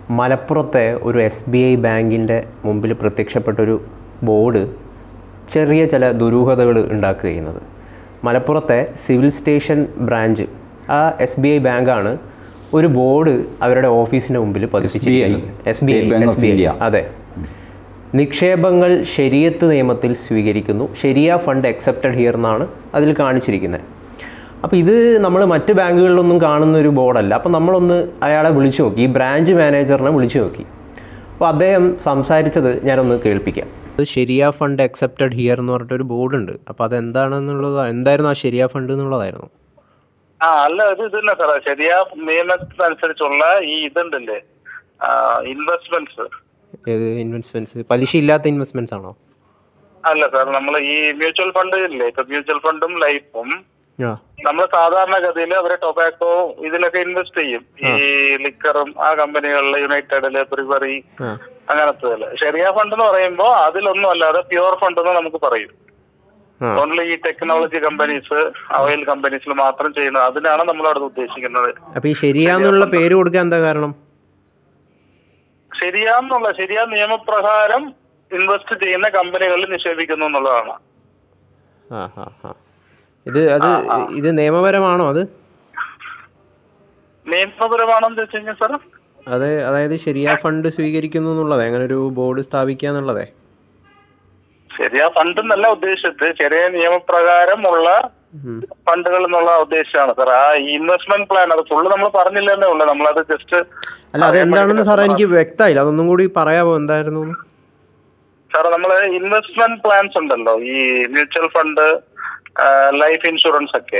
മലപ്പുറത്തെ ഒരു SBI ബാങ്കിൻ്റെ മുമ്പിൽ പ്രത്യക്ഷപ്പെട്ടൊരു ബോർഡ് ചെറിയ ചില ദുരൂഹതകൾ ഉണ്ടാക്കുകയുന്നത്. മലപ്പുറത്തെ സിവിൽ സ്റ്റേഷൻ ബ്രാഞ്ച് ആ SBI ബാങ്കാണ് ഒരു ബോർഡ് അവരുടെ ഓഫീസിന് മുമ്പിൽ പതിപ്പിച്ചിരിക്കുന്നത്. SBI അതെ. നിക്ഷേപങ്ങൾ ശരിയത്ത് നിയമത്തിൽ സ്വീകരിക്കുന്നു, ശരിയ ഫണ്ട് അക്സെപ്റ്റഡ് ഹിയർ എന്നാണ് അതിൽ കാണിച്ചിരിക്കുന്നത്. അപ്പോൾ ഇത് നമ്മൾ മറ്റ് ബാങ്കുകളിലൊന്നും കാണുന്ന ഒരു ബോർഡല്ല. അപ്പോൾ നമ്മളൊന്ന് അയാളെ വിളിച്ചു നോക്കി, ഈ ബ്രാഞ്ച് മാനേജറിനെ വിളിച്ചു നോക്കി. അപ്പോൾ അദ്ദേഹം സംസാരിച്ചത് ഞാനൊന്ന് കേൾപ്പിക്കാം. അത് ശരിയ ഫണ്ട് അക്സെപ്റ്റഡ് ഹിയർ എന്ന് പറഞ്ഞിട്ടൊരു ബോർഡുണ്ട്. അപ്പോൾ അതെന്താണെന്നുള്ളത്, എന്തായിരുന്നു ആ ശരിയ ഫണ്ട് എന്നുള്ളതായിരുന്നു. അല്ല, ഇത് ഇതല്ല സാറേ, ശരിയ നിയമത്തിനനുസരിച്ചുള്ള ഈ ഇതുണ്ടല്ലേ ഇൻവെസ്റ്റ്മെന്റ്സ്. ഏത് ഇൻവെസ്റ്റ്മെന്റ്സ്? പലിശ ഇല്ലാത്ത ഇൻവെസ്റ്റ്മെന്റ്സ് ആണോ? അല്ല സാർ, നമ്മൾ ഈ മ്യൂച്വൽ ഫണ്ട് ഇല്ലേ, ഇപ്പൊ മ്യൂച്വൽ ഫണ്ടും ലൈഫും നമ്മൾ സാധാരണഗതിയിൽ അവരെ ടൊബാക്കോ ഇതിലൊക്കെ ഇൻവെസ്റ്റ് ചെയ്യും. ഈ ലിക്കറും ആ കമ്പനികളിലെ യുണൈറ്റഡില്, പ്രിവറി അങ്ങനത്തെ. ശരിയ ഫണ്ട് എന്ന് പറയുമ്പോൾ അതിലൊന്നും അല്ലാതെ പ്യുവർ ഫണ്ട് എന്ന് നമുക്ക് പറയും. ഓൺലി ഈ ടെക്നോളജി കമ്പനീസ്, ഓയിൽ കമ്പനീസിൽ മാത്രം ചെയ്യുന്നത്, അതിനാണ് നമ്മളവിടെ ഉദ്ദേശിക്കുന്നത്. അപ്പൊ ഈ ശരിയാന്നുള്ള പേര് കൊടുക്കാൻ എന്താ കാരണം? ശരിയ നിയമപ്രകാരം ഇൻവെസ്റ്റ് ചെയ്യുന്ന കമ്പനികളിൽ നിക്ഷേപിക്കുന്നു എന്നുള്ളതാണ്. ഇത് നിയമപരമാണോ? അത് നിയമപരമാണെന്ന് വെച്ച് കഴിഞ്ഞാൽ സാർ, അതെ, അതായത് ശരിയ ഫണ്ട് സ്വീകരിക്കുന്നു എന്നുള്ളതേ, അങ്ങനെ ഒരു ബോർഡ് സ്ഥാപിക്കുക എന്നുള്ളതേ. ശരിയ ഫണ്ട് എന്നല്ല ഉദ്ദേശിച്ചത്, ചെറിയ നിയമപ്രകാരമുള്ള ഫണ്ടുകൾ എന്നുള്ള ഉദ്ദേശമാണ് സാർ. ആ ഇൻവെസ്റ്റ്മെന്റ് പ്ലാൻ അത് ഫുള്ള് നമ്മൾ പറഞ്ഞില്ലെന്നേ ഉള്ളൂ, നമ്മളത് ജസ്റ്റ്. അല്ല, അത് എന്താണെന്ന് സാറേ എനിക്ക് വ്യക്തമായില്ല, അതൊന്നും കൂടി പറയാമോ എന്തായിരുന്നു സാർ? നമ്മള് ഇൻവെസ്റ്റ്മെന്റ് പ്ലാൻസ് ഉണ്ടല്ലോ, ഈ മ്യൂച്വൽ ഫണ്ട്, ലൈഫ് ഇൻഷുറൻസ് ഒക്കെ,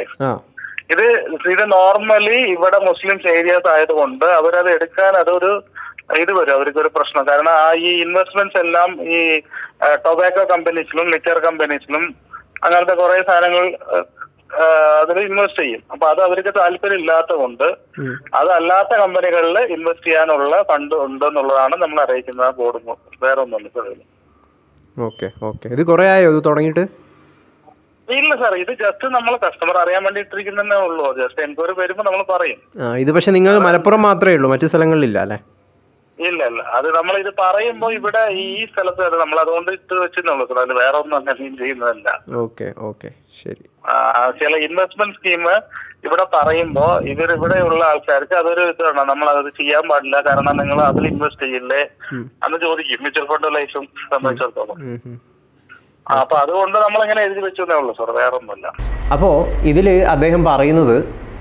ഇത് നോർമലി ഇവിടെ മുസ്ലിംസ് ഏരിയാസ് ആയതുകൊണ്ട് അവരത് എടുക്കാൻ അതൊരു ഇത് വരും, അവർക്കൊരു പ്രശ്നം. കാരണം ആ ഈ ഇൻവെസ്റ്റ്മെന്റ്സ് എല്ലാം ഈ ടൊബാക്കോ കമ്പനീസിലും ലിക്കർ കമ്പനീസിലും അങ്ങനത്തെ കുറെ സാധനങ്ങൾ അതിൽ ഇൻവെസ്റ്റ് ചെയ്യും. അപ്പൊ അത് അവർക്ക് താല്പര്യം ഇല്ലാത്തത് കൊണ്ട് അതല്ലാത്ത കമ്പനികളിൽ ഇൻവെസ്റ്റ് ചെയ്യാനുള്ള ഫണ്ട് ഉണ്ടെന്നുള്ളതാണ് നമ്മൾ അറിയിക്കുന്ന ബോർഡ്. വേറെ ഒന്നുമില്ല. Okay okay. ഇത് കുറെ ആയോ ഇത് തുടങ്ങിയിട്ട്? ഇല്ല സാർ, ഇത് ജസ്റ്റ് നമ്മൾ കസ്റ്റമർ അറിയാൻ വേണ്ടിയിട്ടിരിക്കുന്നതന്നെ ഉള്ളൂ. ജസ്റ്റ് എൻക്വയറി വരുമ്പോൾ നമ്മൾ പറയും. ഇത് പക്ഷെ നിങ്ങൾ മലപ്പുറം മാത്രമേ ഉള്ളൂ, മറ്റു സ്ഥലങ്ങളിലില്ല അല്ലേ? ഇല്ല, അത് നമ്മൾ ഇത് പറയുമ്പോൾ ഇവിടെ ഈ സ്ഥലത്ത് നമ്മൾ അതുകൊണ്ട് ഇട്ട് വെച്ചെന്നുള്ളൂ സാർ, അത് വേറെ ഒന്നും അങ്ങനെ ചെയ്യുന്നതല്ല. ഓക്കെ ഓക്കെ, ശരി. ചില ഇൻവെസ്റ്റ്മെന്റ് സ്കീം ഇവിടെ പറയുമ്പോ ഇവിടെയുള്ള ആൾക്കാർക്ക് അതൊരു ഇതാണ്, നമ്മൾ അത് ചെയ്യാൻ പാടില്ല, കാരണം നിങ്ങൾ അതിൽ ഇൻവെസ്റ്റ് ചെയ്യില്ലേ എന്ന് ചോദിക്കും, മ്യൂച്വൽ ഫണ്ട് ലൈഫും സംബന്ധിച്ചിടത്തോളം. അപ്പൊ അതുകൊണ്ട് നമ്മളിങ്ങനെ എഴുതി വെച്ചേ ഉള്ളൂ സാർ, വേറെ ഒന്നുമില്ല. അപ്പോ ഇതില് അദ്ദേഹം പറയുന്നത്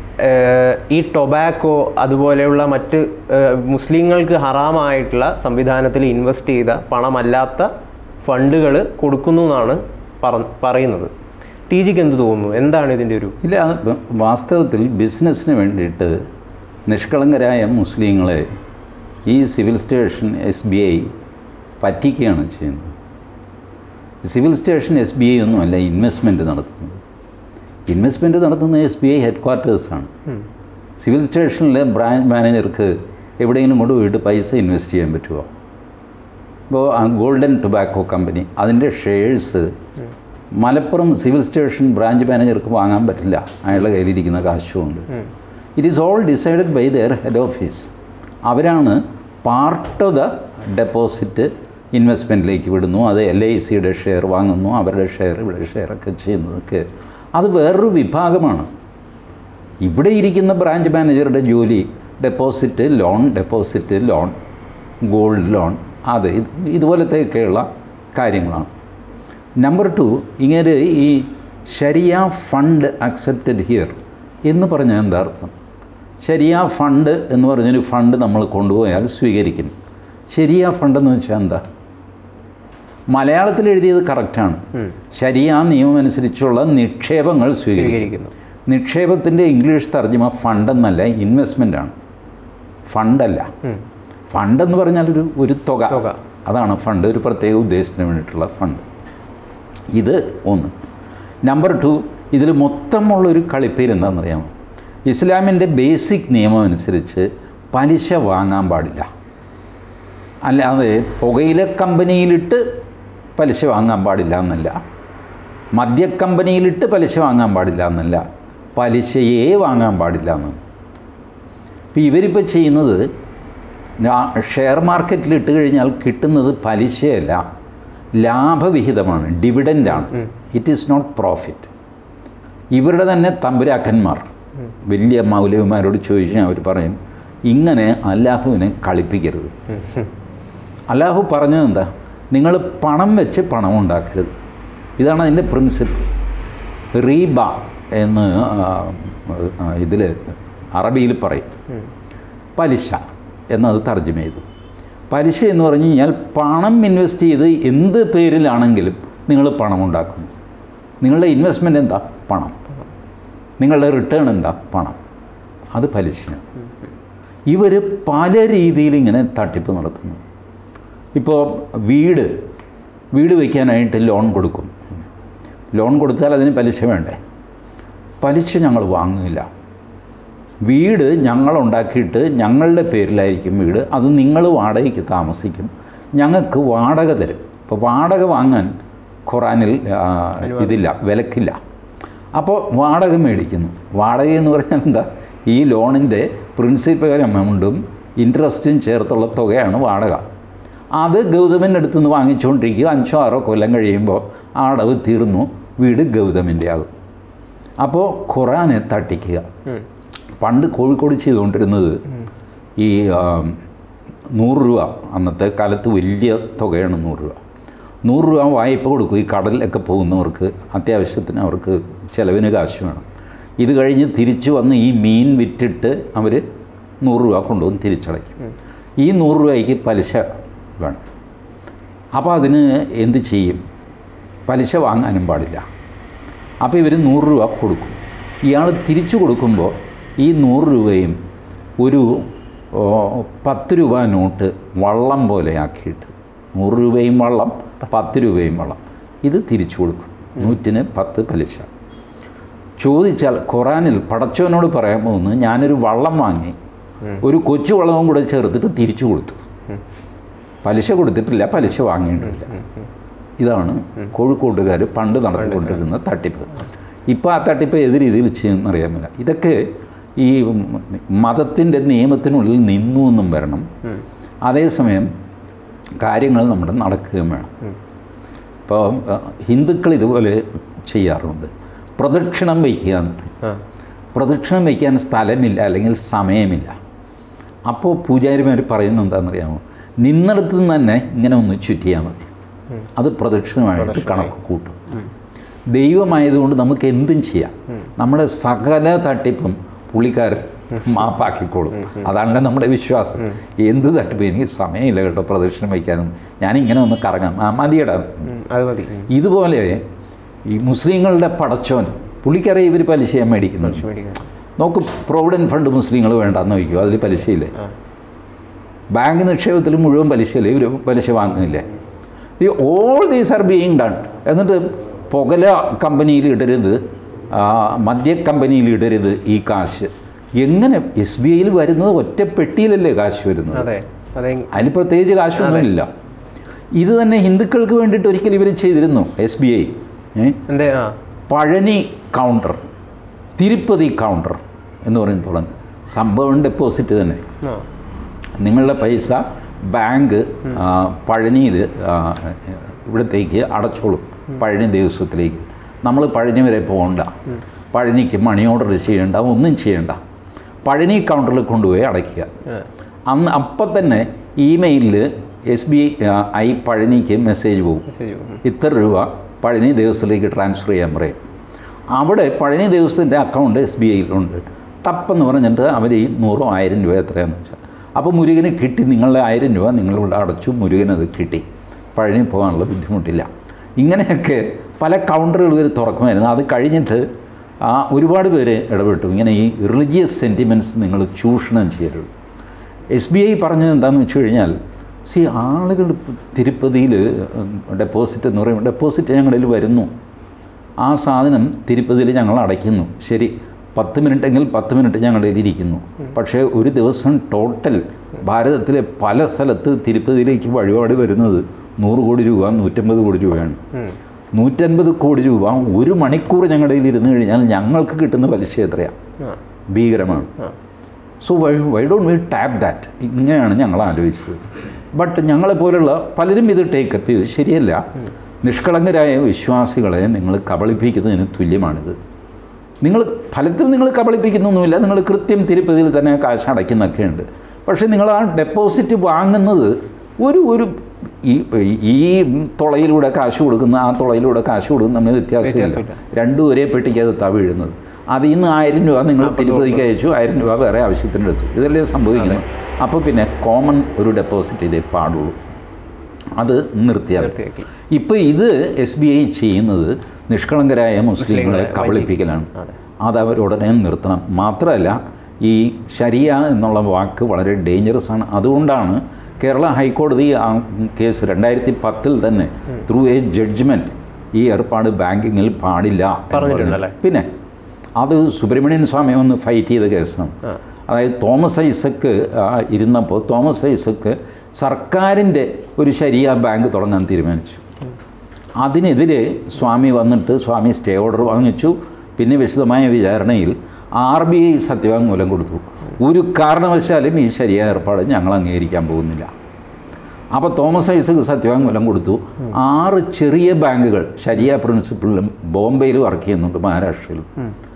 ഈ ടൊബാക്കോ അതുപോലെയുള്ള മറ്റ് മുസ്ലിങ്ങൾക്ക് ഹറാമായിട്ടുള്ള സംവിധാനത്തിൽ ഇൻവെസ്റ്റ് ചെയ്ത പണമല്ലാത്ത ഫണ്ടുകൾ കൊടുക്കുന്നു എന്നാണ് പറയുന്നത്. ടിജിക്ക് എന്ത് തോന്നുന്നു, എന്താണ് ഇതിൻ്റെ ഒരു? ഇല്ല, വാസ്തവത്തിൽ ബിസിനസ്സിന് വേണ്ടിയിട്ട് നിഷ്കളങ്കരായ മുസ്ലിങ്ങളെ ഈ സിവിൽ സ്റ്റേഷൻ SBI പറ്റിക്കുകയാണ് ചെയ്യുന്നത്. സിവിൽ സ്റ്റേഷൻ SBI ഒന്നുമല്ല ഇൻവെസ്റ്റ്മെൻറ്റ് നടത്തുന്നത്. ഇൻവെസ്റ്റ്മെൻറ്റ് നടത്തുന്നത് SBI ഹെഡ്ക്വാർട്ടേഴ്സാണ്. സിവിൽ സ്റ്റേഷനിലെ ബ്രാഞ്ച് മാനേജർക്ക് എവിടെയെങ്കിലും കൊണ്ട് പോയിട്ട് പൈസ ഇൻവെസ്റ്റ് ചെയ്യാൻ പറ്റുമോ? ഇപ്പോൾ ഗോൾഡൻ ടൊബാക്കോ കമ്പനി, അതിൻ്റെ shares Malappuram civil station branch മാനേജർക്ക് വാങ്ങാൻ പറ്റില്ല, അയാളുടെ കയ്യിലിരിക്കുന്ന കാശുകൊണ്ട്. It is all decided by their head office. അവരാണ് പാർട്ട് ഓഫ് ദ ഡെപ്പോസിറ്റ് ഇൻവെസ്റ്റ്മെൻറ്റിലേക്ക് വിടുന്നു. അത് LICയുടെ ഷെയർ വാങ്ങുന്നു, അവരുടെ ഷെയർ ഇവിടെ ഷെയറൊക്കെ ചെയ്യുന്നതൊക്കെ അത് വേറൊരു വിഭാഗമാണ്. ഇവിടെ ഇരിക്കുന്ന ബ്രാഞ്ച് മാനേജറുടെ ജോലി ഡെപ്പോസിറ്റ് ലോൺ, ഗോൾഡ് ലോൺ, അത് ഇതുപോലത്തെയൊക്കെയുള്ള കാര്യങ്ങളാണ്. നമ്പർ 2, ഇങ്ങനെ ഈ ശരിയ ഫണ്ട് അക്സെപ്റ്റഡ് ഹിയർ എന്ന് പറഞ്ഞാൽ എന്താ അർത്ഥം? ശരിയ ഫണ്ട് എന്ന് പറഞ്ഞൊരു ഫണ്ട് നമ്മൾ കൊണ്ടുപോയാൽ സ്വീകരിക്കും. ശരിയ ഫണ്ടെന്ന് വെച്ചാൽ എന്താ? മലയാളത്തിൽ എഴുതിയത് കറക്റ്റാണ്. ശരിയ നിയമം അനുസരിച്ചുള്ള നിക്ഷേപങ്ങൾ സ്വീകരിക്കുന്നു. നിക്ഷേപത്തിൻ്റെ ഇംഗ്ലീഷ് തർജ്ജിമ ഫണ്ടെന്നല്ല, ഇൻവെസ്റ്റ്മെൻ്റാണ്, ഫണ്ടല്ല. ഫണ്ടെന്ന് പറഞ്ഞാൽ ഒരു തുക, അതാണ് ഫണ്ട്, ഒരു പ്രത്യേക ഉദ്ദേശത്തിന് വേണ്ടിയിട്ടുള്ള ഫണ്ട്. ഇത് ഒന്ന്. നമ്പർ 2, ഇതിൽ മൊത്തമുള്ളൊരു കളിപ്പേര് എന്താണെന്നറിയാമോ? ഇസ്ലാമിൻ്റെ ബേസിക് നിയമം അനുസരിച്ച് പലിശ വാങ്ങാൻ പാടില്ല. അല്ലാതെ പുകയില കമ്പനിയിലിട്ട് പലിശ വാങ്ങാൻ പാടില്ല എന്നല്ല, മദ്യക്കമ്പനിയിലിട്ട് പലിശ വാങ്ങാൻ പാടില്ല എന്നല്ല, പലിശയെ വാങ്ങാൻ പാടില്ല എന്നാണ്. ഇപ്പോൾ ഇവരിപ്പോൾ ചെയ്യുന്നത് ഷെയർ മാർക്കറ്റിൽ ഇട്ട് കഴിഞ്ഞാൽ കിട്ടുന്നത് പലിശയല്ല, ലാഭവിഹിതമാണ്, ഡിവിഡൻ്റാണ്. It is not profit. ഇവരുടെ തന്നെ തമ്പുരാക്കന്മാർ വലിയ മൗലവിമാരോട് ചോദിച്ചാൽ അവർ പറയും, ഇങ്ങനെ അല്ലാഹുവിനെ കളിപ്പിക്കരുത്. അല്ലാഹു പറഞ്ഞത് എന്താ? നിങ്ങൾ പണം വെച്ച് പണം ഉണ്ടാക്കരുത്. ഇതാണ് അതിൻ്റെ പ്രിൻസിപ്പിൾ. റീബ എന്ന് ഇതിൽ അറബിയിൽ പറയും, പലിശ എന്നത് തർജ്ജമ ചെയ്തു. പലിശ എന്ന് പറഞ്ഞു കഴിഞ്ഞാൽ പണം ഇൻവെസ്റ്റ് ചെയ്ത് എന്ത് പേരിലാണെങ്കിലും നിങ്ങൾ പണം ഉണ്ടാക്കുന്നു. നിങ്ങളുടെ ഇൻവെസ്റ്റ്മെൻറ്റ് എന്താ? പണം. നിങ്ങളുടെ റിട്ടേൺ എന്താ? പണം. അത് പലിശയാണ്. ഇവർ പല രീതിയിൽ ഇങ്ങനെ തട്ടിപ്പ് നടത്തുന്നു. ഇപ്പോൾ വീട് വയ്ക്കാനായിട്ട് ലോൺ കൊടുക്കും. ലോൺ കൊടുത്താൽ അതിന് പലിശ വേണ്ടേ? പലിശ ഞങ്ങൾ വാങ്ങുന്നില്ല. വീട് ഞങ്ങളുണ്ടാക്കിയിട്ട് ഞങ്ങളുടെ പേരിലായിരിക്കും വീട്, അത് നിങ്ങൾ വാടകയ്ക്ക് താമസിക്കും, ഞങ്ങൾക്ക് വാടക തരും. ഇപ്പോൾ വാടക വാങ്ങാൻ ഖുറാനിൽ ഇതില്ല, വിലക്കില്ല. അപ്പോൾ വാടക മേടിക്കുന്നു. വാടക എന്ന് പറഞ്ഞാൽ എന്താ? ഈ ലോണിൻ്റെ പ്രിൻസിപ്പൽ എമൗണ്ടും ഇൻട്രസ്റ്റും ചേർത്തുള്ള തുകയാണ് വാടക. അത് ഗൗതമിൻ്റെ അടുത്ത് നിന്ന് വാങ്ങിച്ചുകൊണ്ടിരിക്കുക. 5-6 കൊല്ലം കഴിയുമ്പോൾ ആ അടവ് തീർന്നു, വീട് ഗൗതമിൻ്റെ ആകും. അപ്പോൾ ഖുറാനെ തട്ടിക്കുക. പണ്ട് കോഴിക്കോട് ചെയ്തുകൊണ്ടിരുന്നത് ഈ 100 രൂപ, അന്നത്തെ കാലത്ത് വലിയ തുകയാണ് 100 രൂപ. 100 രൂപ വായ്പ കൊടുക്കും. ഈ കടലിലൊക്കെ പോകുന്നവർക്ക് അത്യാവശ്യത്തിന് അവർക്ക് ചിലവിന് കാശ് വേണം. ഇത് കഴിഞ്ഞ് തിരിച്ചു വന്ന് ഈ മീൻ വിറ്റിട്ട് അവർ 100 രൂപ കൊണ്ടുവന്ന് തിരിച്ചടയ്ക്കും. ഈ 100 രൂപയ്ക്ക് പലിശ വേണം. അപ്പോൾ അതിന് എന്ത് ചെയ്യും? പലിശ വാങ്ങാനും പാടില്ല. അപ്പോൾ ഇവർ 100 രൂപ കൊടുക്കും. ഇയാൾ തിരിച്ചു കൊടുക്കുമ്പോൾ ഈ 100 രൂപയും ഒരു 10 രൂപ നോട്ട് വള്ളം പോലെ ആക്കിയിട്ട്, 100 രൂപയും വള്ളം, 10 രൂപയും വള്ളം, ഇത് തിരിച്ചു കൊടുക്കും. 100-ന് 10 പലിശ. ചോദിച്ചാൽ ഖുറാനിൽ പടച്ചവനോട് പറയാൻ പോകുന്നത്, ഞാനൊരു വള്ളം വാങ്ങി ഒരു കൊച്ചു വള്ളവും കൂടെ ചേർത്തിട്ട് തിരിച്ചു കൊടുത്തു. പലിശ കൊടുത്തിട്ടില്ല, പലിശ വാങ്ങിയിട്ടില്ല. ഇതാണ് കോഴിക്കോട്ടുകാർ പണ്ട് നടത്തിക്കൊണ്ടിരുന്ന തട്ടിപ്പ്. ഇപ്പോൾ ആ തട്ടിപ്പ് ഏത് രീതിയിൽ ചെയ്യുമെന്നറിയാമില്ല. ഇതൊക്കെ ഈ മതത്തിൻ്റെ നിയമത്തിനുള്ളിൽ നിന്നു എന്നും വരണം, അതേസമയം കാര്യങ്ങൾ നമ്മുടെ നടക്കുകയും വേണം. ഇപ്പോൾ ഹിന്ദുക്കൾ ഇതുപോലെ ചെയ്യാറുണ്ട്. പ്രദക്ഷിണം വയ്ക്കുക. പ്രദക്ഷിണം വയ്ക്കാൻ സ്ഥലമില്ല, അല്ലെങ്കിൽ സമയമില്ല. അപ്പോൾ പൂജാരിമാർ പറയുന്നത് എന്താണെന്നറിയാമോ? നിന്നിടത്ത് നിന്ന് തന്നെ ഇങ്ങനെ ഒന്ന് ചുറ്റിയാൽ മതി, അത് പ്രദക്ഷിണമായിട്ട് കണക്ക് കൂട്ടും. ദൈവമായതുകൊണ്ട് നമുക്ക് എന്തും ചെയ്യാം. നമ്മുടെ സകല തട്ടിപ്പും പുള്ളിക്കാരൻ മാപ്പാക്കിക്കോളും. അതാണല്ലോ നമ്മുടെ വിശ്വാസം. എന്ത് തട്ടിപ്പ്? എനിക്ക് സമയമില്ല കേട്ടോ പ്രദക്ഷിണം വയ്ക്കാനും, ഞാനിങ്ങനെ ഒന്ന് കറങ്ങാം, മതിയിടാം. ഇതുപോലെ ഈ മുസ്ലിങ്ങളുടെ പടച്ചോൻ പുള്ളിക്കറിയാം ഇവർ പലിശയാണ് മേടിക്കുന്നത്. നോക്ക്, പ്രൊവിഡൻറ്റ് ഫണ്ട് മുസ്ലിങ്ങൾ വേണ്ടെന്ന് വയ്ക്കും, അതിൽ പലിശയില്ലേ? ബാങ്ക് നിക്ഷേപത്തിൽ മുഴുവൻ പലിശയില്ലേ? ഇവർ പലിശ വാങ്ങുന്നില്ലേ? ഈ all these are being done. എന്നിട്ട് പുകല കമ്പനിയിൽ ഇടരുത്, മദ്യ കമ്പനിയിൽ ഇടരുത് ഈ കാശ്. എങ്ങനെ? SBIയിൽ വരുന്നത് ഒറ്റ പെട്ടിയിലല്ലേ കാശ് വരുന്നത്? അതിന് പ്രത്യേകിച്ച് കാശൊന്നുമില്ല. ഇത് തന്നെ ഹിന്ദുക്കൾക്ക് വേണ്ടിയിട്ട് ഒരിക്കലും ഇവർ ചെയ്തിരുന്നു. SBI Palani counter, Tirupati counter എന്ന് പറയുന്നത് തുടങ്ങി. സംഭവം ഡെപ്പോസിറ്റ് തന്നെ. നിങ്ങളുടെ പൈസ ബാങ്ക് പഴനിയിൽ ഇവിടത്തേക്ക് അടച്ചോളും, പഴനി ദേവസ്വത്തിലേക്ക്. നമ്മൾ പഴനി വരെ പോകണ്ട, പഴനിക്ക് മണി ഓർഡർ ചെയ്യേണ്ട, ഒന്നും ചെയ്യേണ്ട. പഴനി കൗണ്ടറിൽ കൊണ്ടുപോയി അടയ്ക്കുക. അപ്പം തന്നെ ഇമെയിലിൽ SBI പഴനിക്ക് മെസ്സേജ് പോകും, ഇത്ര രൂപ പഴനി ദേവസ്വത്തിലേക്ക് ട്രാൻസ്ഫർ ചെയ്യാൻ പറയും. അവിടെ പഴനി ദേവസ്വത്തിൻ്റെ അക്കൗണ്ട് SBIയിലുണ്ട്. ടപ്പെന്ന് പറഞ്ഞിട്ട് അവർ ഈ 100-1000 രൂപ എത്രയാണെന്ന് വെച്ചാൽ, അപ്പോൾ മുരുകന് കിട്ടി. നിങ്ങളുടെ 1000 രൂപ നിങ്ങളിവിടെ അടച്ചു, മുരുകനത് കിട്ടി, പഴനി പോകാനുള്ള ബുദ്ധിമുട്ടില്ല. ഇങ്ങനെയൊക്കെ പല കൗണ്ടറുകൾ ഇവർ തുറക്കുമായിരുന്നു. അത് കഴിഞ്ഞിട്ട് ഒരുപാട് പേര് ഇടപെട്ടു. ഇങ്ങനെ ഈ റിലീജിയസ് സെൻറ്റിമെൻറ്റ്സ് നിങ്ങൾ ചൂഷണം ചെയ്യരുത്. SBI പറഞ്ഞത് എന്താണെന്ന് വെച്ച് കഴിഞ്ഞാൽ, ആളുകൾ തിരുപ്പതിയിൽ ഡെപ്പോസിറ്റ് എന്ന് പറയുമ്പോൾ ഡെപ്പോസിറ്റ് ഞങ്ങളിൽ വരുന്നു, ആ സാധനം തിരുപ്പതിയിൽ ഞങ്ങൾ അടയ്ക്കുന്നു. ശരി, 10 മിനിറ്റെങ്കിൽ 10 മിനിറ്റ് ഞങ്ങളുടെ ഇരിക്കുന്നു. പക്ഷേ ഒരു ദിവസം ടോട്ടൽ ഭാരതത്തിലെ പല സ്ഥലത്ത് തിരുപ്പതിയിലേക്ക് വഴിപാട് വരുന്നത് 100 കോടി രൂപ, 150 കോടി രൂപയാണ്. 150 കോടി രൂപ 1 മണിക്കൂർ ഞങ്ങളുടെ ഇരുന്ന് കഴിഞ്ഞാൽ ഞങ്ങൾക്ക് കിട്ടുന്ന പലിശ എത്രയാണ്? ഭീകരമാണ്. So why don't we tap that? ഇങ്ങനെയാണ് ഞങ്ങൾ ആലോചിച്ചത്. ബട്ട് ഞങ്ങളെപ്പോലുള്ള പലരും ഇത് ടേക്കപ്പ് ചെയ്ത് ശരിയല്ല. നിഷ്കളങ്കരായ വിശ്വാസികളെ നിങ്ങൾ കബളിപ്പിക്കുന്നതിന് തുല്യമാണിത്. നിങ്ങൾ ഫലത്തിൽ നിങ്ങൾ കബളിപ്പിക്കുന്നൊന്നുമില്ല, നിങ്ങൾ കൃത്യം തിരുപ്പതിയിൽ തന്നെ കാശ് അടയ്ക്കുന്നൊക്കെ ഉണ്ട്. പക്ഷേ നിങ്ങൾ ആ ഡെപ്പോസിറ്റ് വാങ്ങുന്നത് ഒരു ഈ തുളയിലൂടെ കാശ് കൊടുക്കുന്ന ആ തുളയിലൂടെ കാശ് കൊടുക്കുന്ന തമ്മിൽ വ്യത്യാസമില്ല. രണ്ടും ഒരേ പെട്ടിക്കകത്താണ് വീഴുന്നത്. അതിൽ നിന്ന് 1000 രൂപ നിങ്ങൾ തിരുപ്പതിക്ക് അയച്ചു, 1000 രൂപ വേറെ ആവശ്യത്തിനെടുത്തു. ഇതല്ലേ സംഭവിക്കുന്നത്? അപ്പോൾ പിന്നെ കോമൺ ഒരു ഡെപ്പോസിറ്റ് ഇതേ പാടുള്ളൂ, അത് നിർത്തിയാക്കി. ഇപ്പോൾ ഇത് SBI ചെയ്യുന്നത് നിഷ്കളങ്കരായ മുസ്ലിങ്ങളെ കബളിപ്പിക്കലാണ്. അത് അവരുടനെ നിർത്തണം. മാത്രമല്ല, ഈ ശരിയ എന്നുള്ള വാക്ക് വളരെ ഡേഞ്ചറസ് ആണ്. അതുകൊണ്ടാണ് കേരള ഹൈക്കോടതി ആ കേസ് 2010 തന്നെ ത്രൂ എ ജഡ്ജ്മെൻറ്റ് ഈ ഏർപ്പാട് ബാങ്കിങ്ങിൽ പാടില്ല. പിന്നെ അത് സുബ്രഹ്മണ്യൻ സ്വാമി വന്ന് ഫൈറ്റ് ചെയ്ത കേസാണ്. അതായത് തോമസ് ഐസക്ക് ഇരുന്നപ്പോൾ തോമസ് ഐസക്ക് സർക്കാരിൻ്റെ ഒരു ശരിയ ബാങ്ക് തുടങ്ങാൻ തീരുമാനിച്ചു. അതിനെതിരെ സ്വാമി വന്നിട്ട് സ്വാമി സ്റ്റേ ഓർഡർ വാങ്ങിച്ചു. പിന്നെ വിശദമായ വിചാരണയിൽ RBI സത്യവാങ്മൂലം കൊടുത്തു. ഒരു കാരണവശാലും ഈ ശരിയ ഏർപ്പാട് ഞങ്ങൾ അംഗീകരിക്കാൻ പോകുന്നില്ല. അപ്പോൾ തോമസ് ഐസക്ക് സത്യവാങ്മൂലം കൊടുത്തു. 6 ചെറിയ ബാങ്കുകൾ ശരിയ പ്രിൻസിപ്പിളിലും ബോംബെയിൽ വർക്ക് ചെയ്യുന്നുണ്ട്, മഹാരാഷ്ട്രയിലും.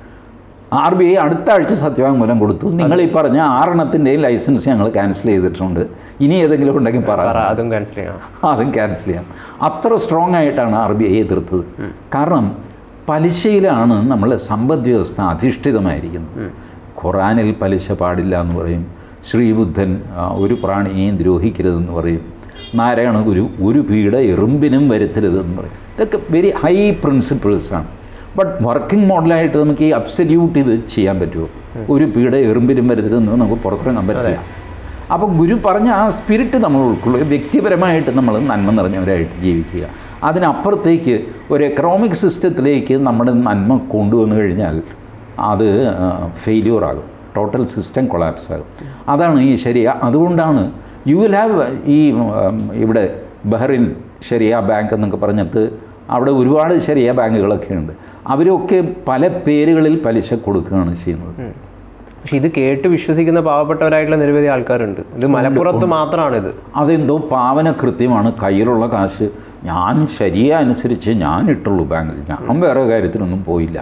RBI അടുത്ത ആഴ്ച സത്യവാങ്മൂലം കൊടുത്തു. നിങ്ങൾ ഈ പറഞ്ഞ 6 ലൈസൻസ് ഞങ്ങൾ ക്യാൻസൽ ചെയ്തിട്ടുണ്ട്, ഇനി ഏതെങ്കിലും ഉണ്ടെങ്കിൽ അതും ക്യാൻസൽ ചെയ്യാം. അത്ര സ്ട്രോങ് ആയിട്ടാണ് RBI എതിർത്തത്. കാരണം പലിശയിലാണ് നമ്മളെ സമ്പദ് വ്യവസ്ഥ അധിഷ്ഠിതമായിരിക്കുന്നത്. ഖുറാനിൽ പലിശ പാടില്ല എന്ന് പറയും. ശ്രീബുദ്ധൻ ഒരു പ്രാണിയെയും ദ്രോഹിക്കരുതെന്ന് പറയും. നാരായണ ഗുരു ഒരു പീഡ എറുമ്പിനും വരുത്തരുതെന്ന് പറയും. ഇതൊക്കെ വെരി ഹൈ പ്രിൻസിപ്പിൾസാണ്. ബട്ട് വർക്കിംഗ് മോഡലായിട്ട് നമുക്ക് ഈ അബ്സല്യൂട്ട് ഇത് ചെയ്യാൻ പറ്റുമോ? ഒരു പീഡ എറുമ്പിനും വരുത്തരുതെന്ന് നമുക്ക് പുറത്തിറങ്ങാൻ പറ്റില്ല. അപ്പോൾ ഗുരു പറഞ്ഞ ആ സ്പിരിറ്റ് നമ്മൾ ഉൾക്കൊള്ളുക, വ്യക്തിപരമായിട്ട് നമ്മൾ നന്മ നിറഞ്ഞവരായിട്ട് ജീവിക്കുക. അതിനപ്പുറത്തേക്ക് ഒരു എക്കണോമിക് സിസ്റ്റത്തിലേക്ക് നമ്മുടെ നന്മ കൊണ്ടുവന്നു കഴിഞ്ഞാൽ അത് ഫെയില്യൂറാകും, ടോട്ടൽ സിസ്റ്റം കൊളാപ്സ് ആകും. അതാണ് ഈ ശരിയ. അതുകൊണ്ടാണ് യു വിൽ ഹാവ് ഈ ഇവിടെ ബഹ്റിൻ ശരിയ ബാങ്ക് എന്നൊക്കെ പറഞ്ഞിട്ട് അവിടെ ഒരുപാട് ശരിയ ബാങ്കുകളൊക്കെ ഉണ്ട്. അവരൊക്കെ പല പേരുകളിൽ പലിശ കൊടുക്കുകയാണ് ചെയ്യുന്നത്. പക്ഷെ ഇത് കേട്ട് വിശ്വസിക്കുന്ന പാവപ്പെട്ടവരായിട്ടുള്ള നിരവധി ആൾക്കാരുണ്ട്. ഇത് മലപ്പുറത്ത് മാത്രമാണിത്. അതെന്തോ പാവന കൃത്യമാണ്. കയ്യിലുള്ള കാശ് ഞാൻ ശരിയ അനുസരിച്ച് ഞാൻ ഇട്ടുള്ളൂ ബാങ്കിൽ, ഞാൻ വേറെ കാര്യത്തിനൊന്നും പോയില്ല,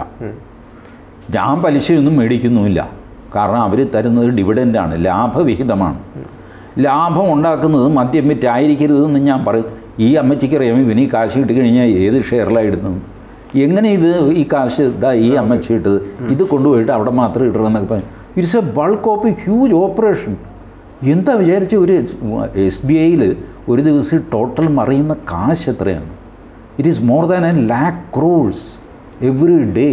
ഞാൻ പലിശയൊന്നും മേടിക്കുന്നുമില്ല. കാരണം അവർ തരുന്നത് ഡിവിഡൻ്റാണ്, ലാഭവിഹിതമാണ്. ലാഭം ഉണ്ടാക്കുന്നത് മദ്യം വിറ്റായിരിക്കരുതെന്ന് ഞാൻ പറയും. ഈ അമ്മച്ചിക്കറിയാം ഇവന് ഈ കാശ് കിട്ടിക്കഴിഞ്ഞാൽ ഏത് ഷെയറിലാണ് ഇടുന്നത്, എങ്ങനെ ഇത് ഈ കാശ് ഇതാ ഈ അമ്മച്ചി ഇട്ടത്, ഇത് കൊണ്ടുപോയിട്ട് അവിടെ മാത്രം ഇടണമെന്നൊക്കെ പറയും. It's a bulk of a huge operation. എന്താ വിചാരിച്ച ഒരു SBIയിൽ ഒരു ദിവസം ടോട്ടൽ മറിയുന്ന കാശ് എത്രയാണ്? It is more than 1,00,000 crores every day.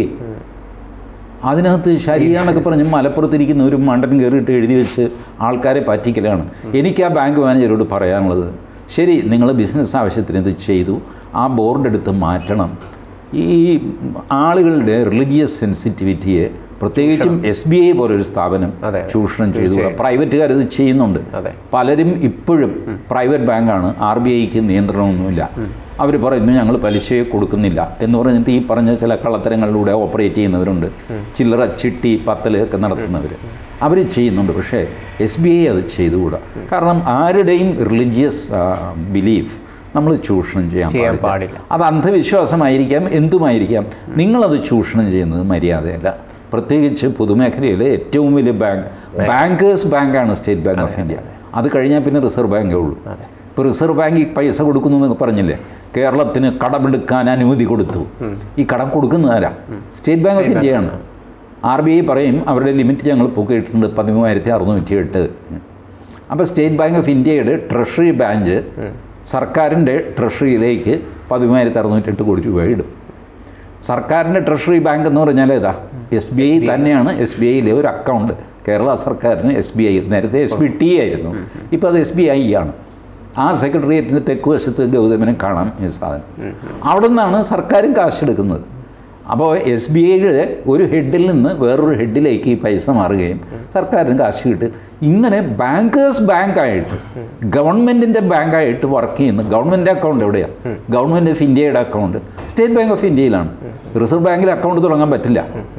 അതിനകത്ത് ശരിയാന്നൊക്കെ പറഞ്ഞ് മലപ്പുറത്തിരിക്കുന്ന ഒരു മണ്ടൻ കയറിയിട്ട് എഴുതി വെച്ച് ആൾക്കാരെ പറ്റിക്കലാണ്. എനിക്ക് ആ ബാങ്ക് മാനേജരോട് പറയാനുള്ളത്, ശരി നിങ്ങൾ ബിസിനസ് ആവശ്യത്തിന് ഇത് ചെയ്തു, ആ ബോർഡ് എടുത്ത് മാറ്റണം. ഈ ആളുകളുടെ റിലീജിയസ് സെൻസിറ്റിവിറ്റിയെ പ്രത്യേകിച്ചും SBI പോലൊരു സ്ഥാപനം ചൂഷണം ചെയ്തു. പ്രൈവറ്റുകാർ ഇത് ചെയ്യുന്നുണ്ട്. പലരും ഇപ്പോഴും പ്രൈവറ്റ് ബാങ്കാണ്, RBIക്ക് നിയന്ത്രണമൊന്നുമില്ല. അവർ പറയുന്നു ഞങ്ങൾ പലിശയെ കൊടുക്കുന്നില്ല എന്ന് പറഞ്ഞിട്ട് ഈ പറഞ്ഞ ചില കള്ളത്തരങ്ങളിലൂടെ ഓപ്പറേറ്റ് ചെയ്യുന്നവരുണ്ട്. ചില്ലറ ചിട്ടി പത്തൽ ഒക്കെ നടത്തുന്നവർ അവർ ചെയ്യുന്നുണ്ട്. പക്ഷേ SBI അത് ചെയ്തുകൂടാ. കാരണം ആരുടെയും റിലീജിയസ് ബിലീഫ് നമ്മൾ ചൂഷണം ചെയ്യാൻ പാടില്ല. അത് അന്ധവിശ്വാസമായിരിക്കാം, എന്തുമായിരിക്കാം. നിങ്ങളത് ചൂഷണം ചെയ്യുന്നത് മര്യാദയല്ല. പ്രത്യേകിച്ച് പൊതുമേഖലയിലെ ഏറ്റവും വലിയ ബാങ്കേഴ്സ് ബാങ്കാണ് സ്റ്റേറ്റ് ബാങ്ക് ഓഫ് ഇന്ത്യ. അത് കഴിഞ്ഞാൽ പിന്നെ റിസർവ് ബാങ്കേ ഉള്ളൂ. ഇപ്പോൾ റിസർവ് ബാങ്ക് പൈസ കൊടുക്കുന്നു എന്നൊക്കെ പറഞ്ഞില്ലേ, കേരളത്തിന് കടമെടുക്കാൻ അനുമതി കൊടുത്തു. ഈ കടം കൊടുക്കുന്നതാരാ? സ്റ്റേറ്റ് ബാങ്ക് ഓഫ് ഇന്ത്യയാണ്. RBI പറയും അവരുടെ ലിമിറ്റ് ഞങ്ങൾ പൊക്കിയിട്ടുണ്ട് 13,608. അപ്പോൾ സ്റ്റേറ്റ് ബാങ്ക് ഓഫ് ഇന്ത്യയുടെ ട്രഷറി ബാങ്ക് സർക്കാരിൻ്റെ ട്രഷറിയിലേക്ക് 13,608 കോടി രൂപ ഇടും. സർക്കാരിൻ്റെ ട്രഷറി ബാങ്ക് എന്ന് പറഞ്ഞാൽ ഏതാ? SBI തന്നെയാണ്. SBIയിലെ ഒരു അക്കൗണ്ട് കേരള സർക്കാരിന് SBI, നേരത്തെ SBT ആയിരുന്നു, ഇപ്പോൾ അത് SBI ആണ്. ആ സെക്രട്ടേറിയറ്റിൻ്റെ തെക്ക് വശത്ത് ഗൗതമനെ കാണാം ഈ സാധനം. അവിടെ നിന്നാണ് സർക്കാരും കാശെടുക്കുന്നത്. അപ്പോൾ SBIയുടെ ഒരു ഹെഡിൽ നിന്ന് വേറൊരു ഹെഡിലേക്ക് ഈ പൈസ മാറുകയും സർക്കാരിന് കാശ് കിട്ടും. ഇങ്ങനെ ബാങ്കേഴ്സ് ബാങ്കായിട്ട് ഗവൺമെൻറ്റിൻ്റെ ബാങ്കായിട്ട് വർക്ക് ചെയ്യുന്ന ഗവൺമെൻറ് അക്കൗണ്ട് എവിടെയാണ്? ഗവൺമെൻറ് ഓഫ് ഇന്ത്യയുടെ അക്കൗണ്ട് സ്റ്റേറ്റ് ബാങ്ക് ഓഫ് ഇന്ത്യയിലാണ്. റിസർവ് ബാങ്കിൽ അക്കൗണ്ട് തുടങ്ങാൻ പറ്റില്ല.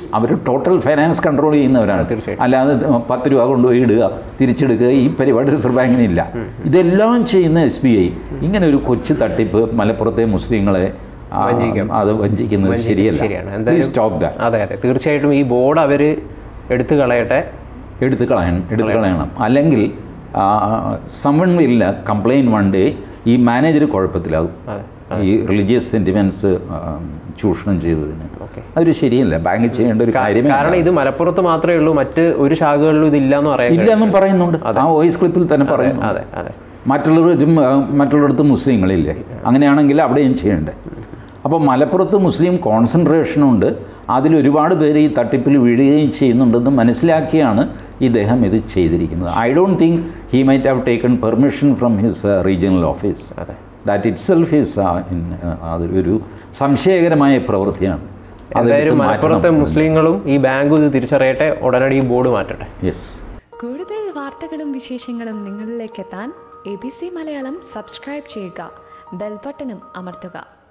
അവർ ടോട്ടൽ ഫൈനാൻസ് കൺട്രോൾ ചെയ്യുന്നവരാണ്. അല്ലാതെ 10 രൂപ കൊണ്ടുപോയി ഇടുക, തിരിച്ചെടുക്കുക, ഈ പരിപാടി റിസർവ് ബാങ്കിനില്ല. ഇതെല്ലാം ചെയ്യുന്ന SBI ഇങ്ങനെ ഒരു കൊച്ചു തട്ടിപ്പ് മലപ്പുറത്തെ മുസ്ലിങ്ങളെ അത് വഞ്ചിക്കുന്നത് ശരിയല്ല. അതെ അതെ, തീർച്ചയായിട്ടും ഈ ബോർഡ് അവർ എടുത്തു കളയണം. അല്ലെങ്കിൽ someone will complain one day, ഈ മാനേജർ കുഴപ്പത്തിലാകും ഈ റിലീജിയസ് സെന്റിമെന്റ്സ് ചൂഷണം ചെയ്തതിന്. അതൊരു ശരിയല്ല, ബാങ്ക് ചെയ്യേണ്ട ഒരു കാര്യമേ. കാരണം ഇത് മലപ്പുറത്ത് മാത്രമേ ഉള്ളൂ, മറ്റ് ഒരു ശാഖകളിലും ഇല്ലെന്നും പറയുന്നുണ്ട്. ആ വോയിസ് ക്ലിപ്പിൽ തന്നെ പറയുന്നു. മറ്റുള്ളിടത്ത് മുസ്ലിങ്ങളില്ലേ, അങ്ങനെയാണെങ്കിൽ അവിടെയും ചെയ്യണ്ടേ. അപ്പോൾ മലപ്പുറത്ത് മുസ്ലിം കോൺസെൻട്രേഷനുണ്ട്, അതിലൊരുപാട് പേര് ഈ തട്ടിപ്പിൽ വീഴുകയും ചെയ്യുന്നുണ്ടെന്ന് മനസ്സിലാക്കിയാണ് ഇദ്ദേഹം ഇത് ചെയ്തിരിക്കുന്നത്. I don't think he might have taken permission from his regional office. That itself is അതൊരു സംശയകരമായ പ്രവൃത്തിയാണ്. മലപ്പുറത്തെ മുസ്ലിങ്ങളും ഈ ബാങ്കും ഇത് തിരിച്ചറിയട്ടെ, ഉടനടി ഈ ബോർഡ് മാറ്റട്ടെ. യെസ്. കൂടുതൽ വാർത്തകളും വിശേഷങ്ങളും നിങ്ങളിലേക്ക് എത്താൻ ABC മലയാളം സബ്സ്ക്രൈബ് ചെയ്യുക, ബെൽ ബട്ടണും അമർത്തുക.